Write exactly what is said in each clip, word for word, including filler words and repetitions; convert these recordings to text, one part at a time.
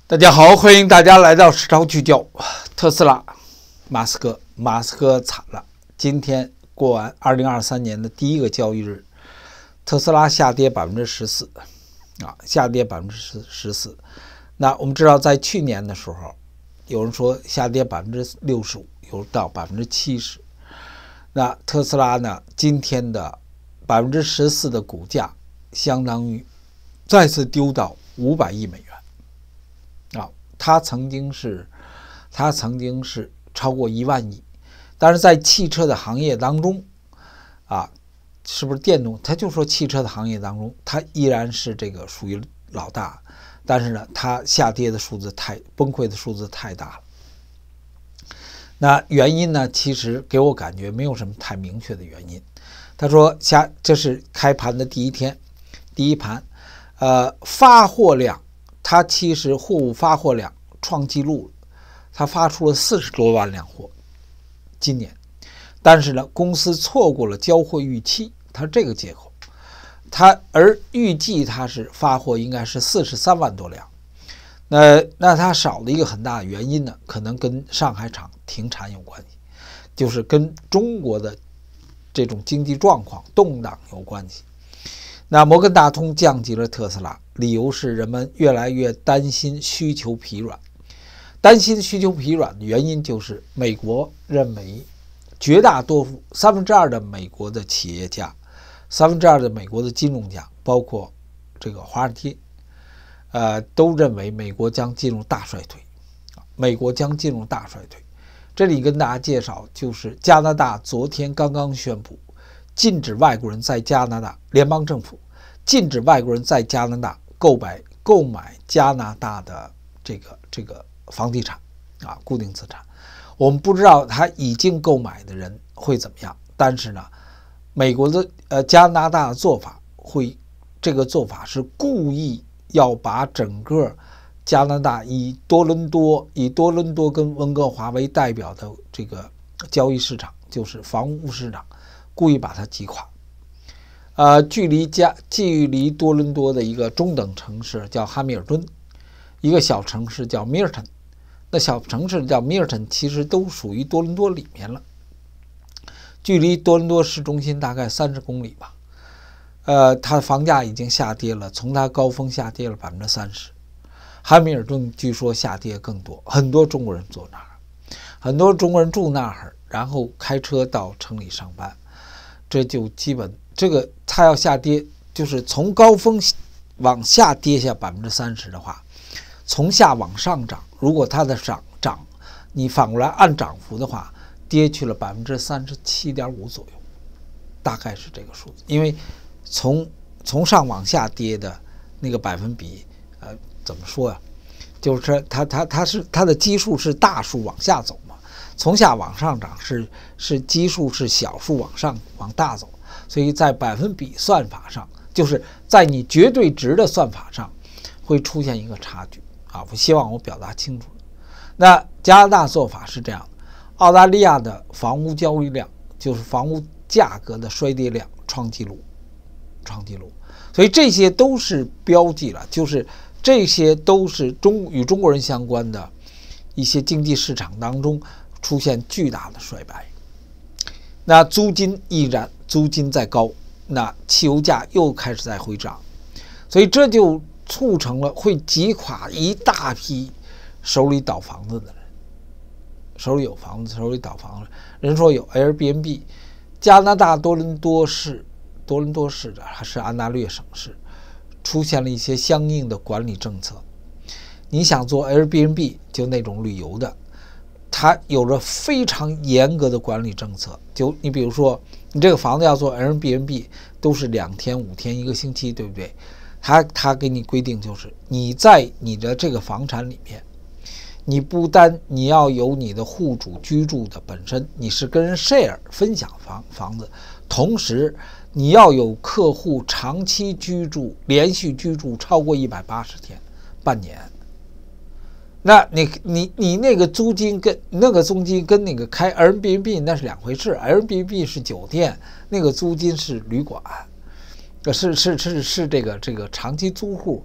大家好，欢迎大家来到实操聚焦。特斯拉，马斯克，马斯克惨了。今天过完二零二三年的第一个交易日，特斯拉下跌百分之十四，啊，下跌百分之十十四。那我们知道，在去年的时候，有人说下跌百分之六十五，有到百分之七十。那特斯拉呢，今天的百分之十四的股价，相当于再次丢到五百亿美元。啊，它曾经是，它曾经是超过一万亿，但是在汽车的行业当中，啊，是不是电动？他就说汽车的行业当中，它依然是这个属于老大，但是呢，它下跌的数字太崩溃的数字太大了。那原因呢，其实给我感觉没有什么太明确的原因。他说下这是开盘的第一天，第一盘，呃，发货量。它其实货物发货量创纪录，它发出了四十多万辆货，今年，但是呢，公司错过了交货预期，它这个借口，它而预计它是发货应该是四十三万多辆，那那它少的一个很大的原因呢，可能跟上海厂停产有关系，就是跟中国的这种经济状况动荡有关系。那摩根大通降级了特斯拉，理由是人们越来越担心需求疲软。担心需求疲软的原因就是美国认为绝大多数三分之二的美国的企业家，三分之二的美国的金融家，包括这个华尔街，呃，都认为美国将进入大衰退，美国将进入大衰退。这里跟大家介绍，就是加拿大昨天刚刚宣布。禁止外国人在加拿大联邦政府禁止外国人在加拿大购买购买加拿大的这个这个房地产啊，固定资产。我们不知道他已经购买的人会怎么样，但是呢，美国的呃加拿大的做法会，这个做法是故意要把整个加拿大以多伦多以多伦多跟温哥华为代表的这个交易市场，就是房屋市场。故意把它击垮，呃，距离加距离多伦多的一个中等城市叫哈密尔顿，一个小城市叫米尔顿，那小城市叫米尔顿，其实都属于多伦多里面了，距离多伦多市中心大概三十公里吧，呃，它的房价已经下跌了，从它高峰下跌了百分之三十，哈密尔顿据说下跌更多，很多中国人住那儿，很多中国人住那儿，然后开车到城里上班。这就基本这个它要下跌，就是从高峰往下跌下百分之三十的话，从下往上涨，如果它的涨涨，你反过来按涨幅的话，跌去了百分之三十七点五左右，大概是这个数字。因为从从上往下跌的那个百分比，呃，怎么说呀？就是它它它是它的基数是大数往下走。从下往上涨是是基数是小数往上往大走，所以在百分比算法上，就是在你绝对值的算法上会出现一个差距啊！我希望我表达清楚了。那加拿大做法是这样的，澳大利亚的房屋交易量就是房屋价格的衰跌量创纪录，创纪录，所以这些都是标记了，就是这些都是中与中国人相关的一些经济市场当中。出现巨大的衰败，那租金依然租金在高，那汽油价又开始在回涨，所以这就促成了会击垮一大批手里倒房子的人，手里有房子，手里倒房子。人说有 Airbnb， 加拿大多伦多市，多伦多市的还是安大略省市，出现了一些相应的管理政策。你想做 Airbnb， 就那种旅游的。它有着非常严格的管理政策，就你比如说，你这个房子要做 Airbnb， 都是两天、五天、一个星期，对不对？它它给你规定就是，你在你的这个房产里面，你不单你要有你的户主居住的本身，你是跟人 share 分享房房子，同时你要有客户长期居住、连续居住超过一百八十天，半年。那你你你那个租金跟那个租金跟那个开 Airbnb 那是两回事 ，Airbnb 是酒店，那个租金是旅馆，是是是是这个这个长期租户，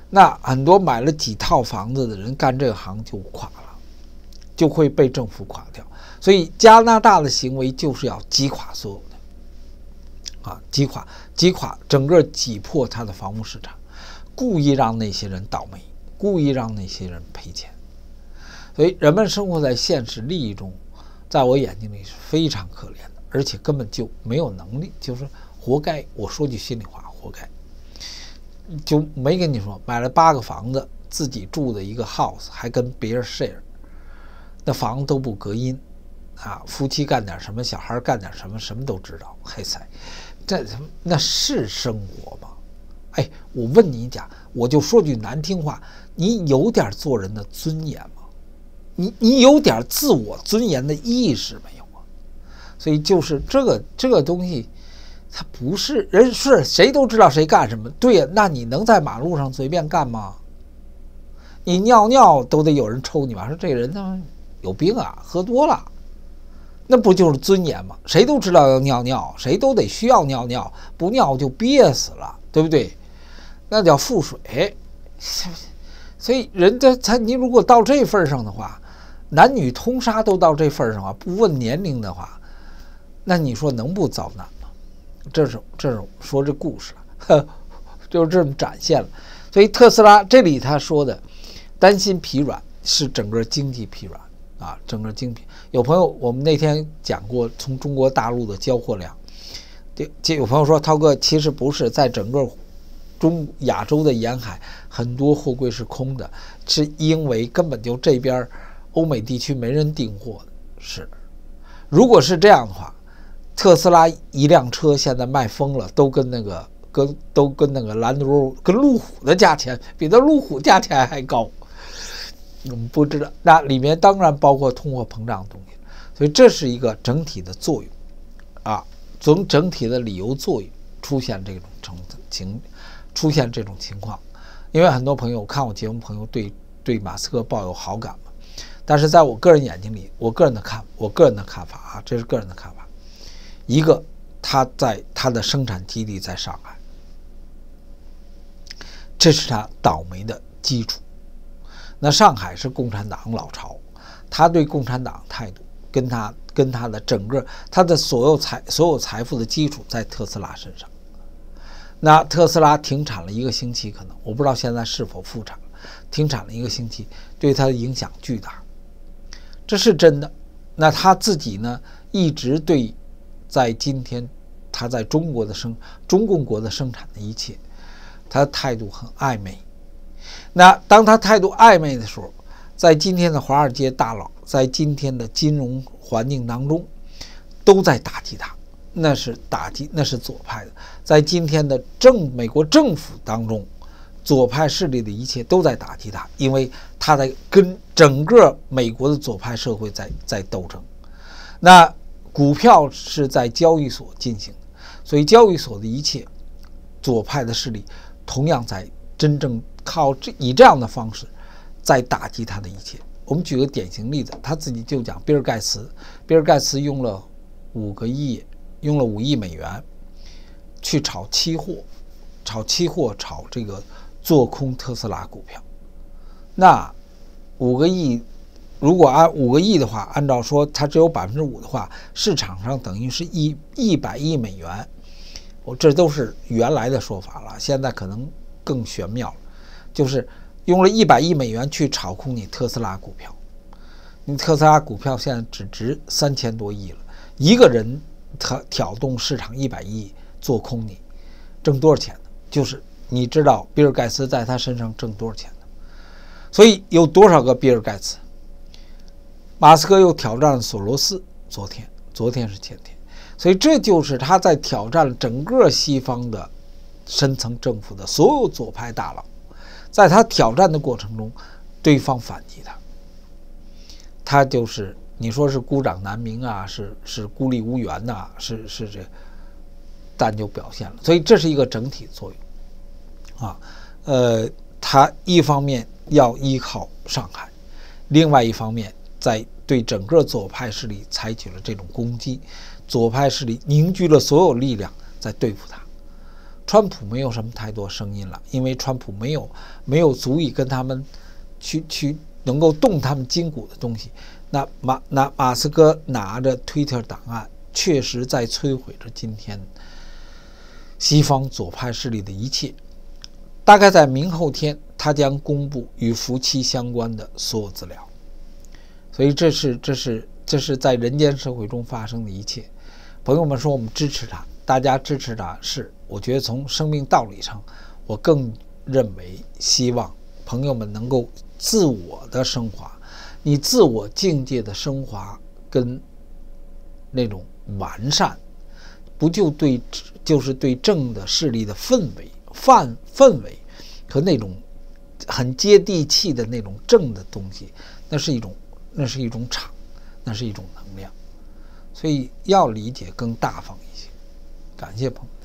那很多买了几套房子的人干这行就垮了，就会被政府垮掉。所以加拿大的行为就是要击垮所有的，啊，击垮击垮整个挤破它的房屋市场，故意让那些人倒霉，故意让那些人赔钱。所以人们生活在现实利益中，在我眼睛里是非常可怜的，而且根本就没有能力，就是活该。我说句心里话，活该。就没跟你说买了八个房子，自己住的一个 house， 还跟别人 share， 那房子都不隔音啊，夫妻干点什么，小孩干点什么，什么都知道。嘿塞，这那是生活吗？哎，我问你讲，我就说句难听话，你有点做人的尊严吗？你你有点自我尊严的意识没有啊？所以就是这个这个东西。他不是人，是谁都知道谁干什么。对呀，那你能在马路上随便干吗？你尿尿都得有人抽你吧？说这个人他有病啊，喝多了，那不就是尊严吗？谁都知道要尿尿，谁都得需要尿尿，不尿就憋死了，对不对？那叫腹水。所以人家他，你如果到这份上的话，男女通杀都到这份上啊，不问年龄的话，那你说能不遭难？这种这种说这故事了，就是这么展现了。所以特斯拉这里他说的担心疲软是整个经济疲软啊，整个经济。有朋友我们那天讲过，从中国大陆的交货量，有朋友说涛哥其实不是，在整个中亚洲的沿海很多货柜是空的，是因为根本就这边欧美地区没人订货。是，如果是这样的话，特斯拉一辆车现在卖疯了，都跟那个跟都跟那个兰德罗跟路虎的价钱比那路虎价钱还高。我们不知道，那里面当然包括通货膨胀的东西，所以这是一个整体的作用啊，从整体的理由作用出现这种情出现这种情况。因为很多朋友看我节目，朋友对对马斯克抱有好感嘛，但是在我个人眼睛里，我个人的看我个人的看法啊，这是个人的看法。一个，他在他的生产基地在上海，这是他倒霉的基础。那上海是共产党老巢，他对共产党态度跟他跟他的整个他的所有财所有财富的基础在特斯拉身上。那特斯拉停产了一个星期，可能我不知道现在是否复产了，停产了一个星期，对他的影响巨大，这是真的。那他自己呢，一直对。在今天，他在中国的生中共国的生产的一切，他的态度很暧昧。那当他态度暧昧的时候，在今天的华尔街大佬，在今天的金融环境当中，都在打击他，那是打击，那是左派的。在今天的政美国政府当中，左派势力的一切都在打击他，因为他在跟整个美国的左派社会在在斗争。那股票是在交易所进行的，所以交易所的一切左派的势力同样在真正靠这以这样的方式在打击他的一切。我们举个典型例子，他自己就讲比尔盖茨，比尔盖茨用了五个亿，用了五亿美元去炒期货，炒期货炒这个做空特斯拉股票。那五个亿。如果按五个亿的话，按照说它只有百分之五的话，市场上等于是一一百亿美元。我这都是原来的说法了，现在可能更玄妙了，就是用了一百亿美元去炒空你特斯拉股票。你特斯拉股票现在只值三千多亿了，一个人挑挑动市场一百亿做空你，挣多少钱呢？就是你知道比尔盖茨在他身上挣多少钱呢？所以有多少个比尔盖茨？马斯克又挑战了索罗斯，昨天，昨天是前天，所以这就是他在挑战整个西方的深层政府的所有左派大佬，在他挑战的过程中，对方反击他，他就是你说是孤掌难鸣啊，是是孤立无援呐、啊，是是这，但就表现了，所以这是一个整体作用啊，呃，他一方面要依靠上海，另外一方面。在对整个左派势力采取了这种攻击，左派势力凝聚了所有力量在对付他。 川普没有什么太多声音了，因为川普没有没有足以跟他们去去能够动他们筋骨的东西。那马那马斯克拿着 Twitter 档案，确实在摧毁着今天西方左派势力的一切。大概在明后天，他将公布与夫妻相关的所有资料。所以这是这是这是在人间社会中发生的一切。朋友们说我们支持他，大家支持他，是我觉得从生命道理上，我更认为希望朋友们能够自我的升华。你自我境界的升华跟那种完善，不就对就是对正的势力的氛围范氛围和那种很接地气的那种正的东西，那是一种那是一种场，那是一种能量，所以要理解更大方一些。感谢朋友。